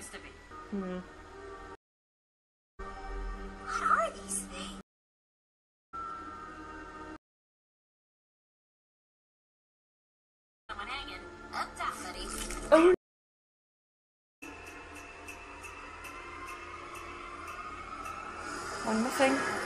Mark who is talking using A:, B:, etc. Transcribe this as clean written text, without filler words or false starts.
A: supposed to be.
B: What are these things?
A: Someone hanging up top, buddy.
C: Oh. One missing.